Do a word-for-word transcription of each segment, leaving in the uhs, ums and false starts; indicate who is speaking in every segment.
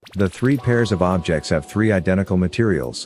Speaker 1: The three pairs of objects have three identical materials.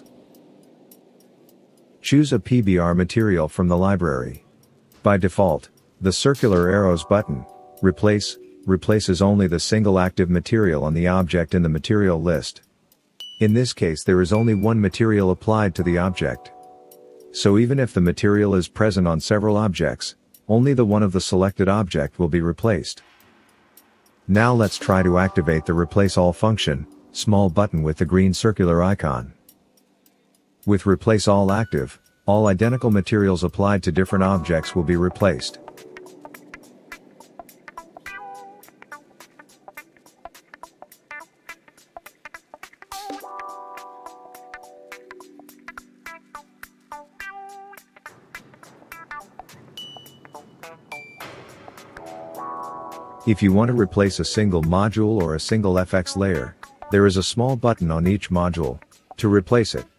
Speaker 1: Choose a P B R material from the library. By default, the circular arrows button, Replace, replaces only the single active material on the object in the material list. In this case there is only one material applied to the object. So even if the material is present on several objects, only the one of the selected object will be replaced. Now let's try to activate the Replace All function, small button with the green circular icon. With Replace All active, all identical materials applied to different objects will be replaced. If you want to replace a single module or a single F X layer, there is a small button on each module to replace it.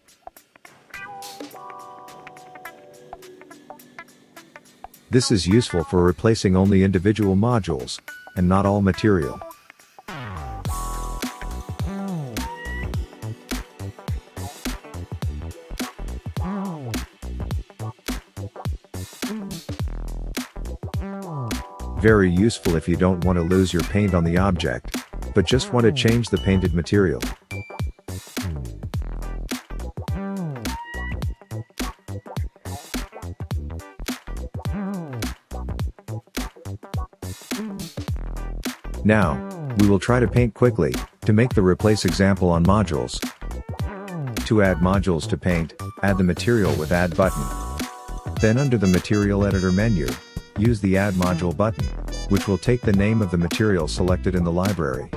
Speaker 1: This is useful for replacing only individual modules, and not all material. Very useful if you don't want to lose your paint on the object, but just want to change the painted material. Now, we will try to paint quickly, to make the replace example on modules. To add modules to paint, add the material with Add button. Then under the Material Editor menu, use the Add Module button, which will take the name of the material selected in the library.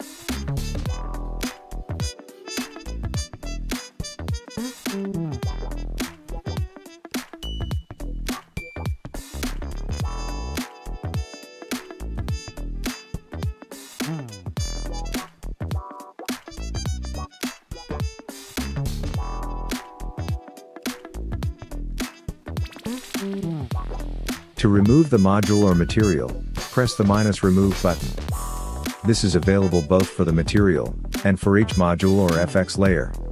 Speaker 1: To remove the module or material, press the minus remove button. This is available both for the material, and for each module or F X layer.